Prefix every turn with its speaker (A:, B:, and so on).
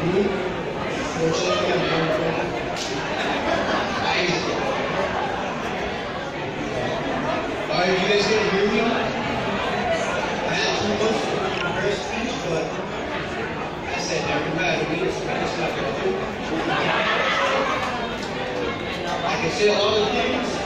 A: Alright, you guys can hear me? I had too much for her speech, but I said never matter. We just not gonna do. I can say a lot of things.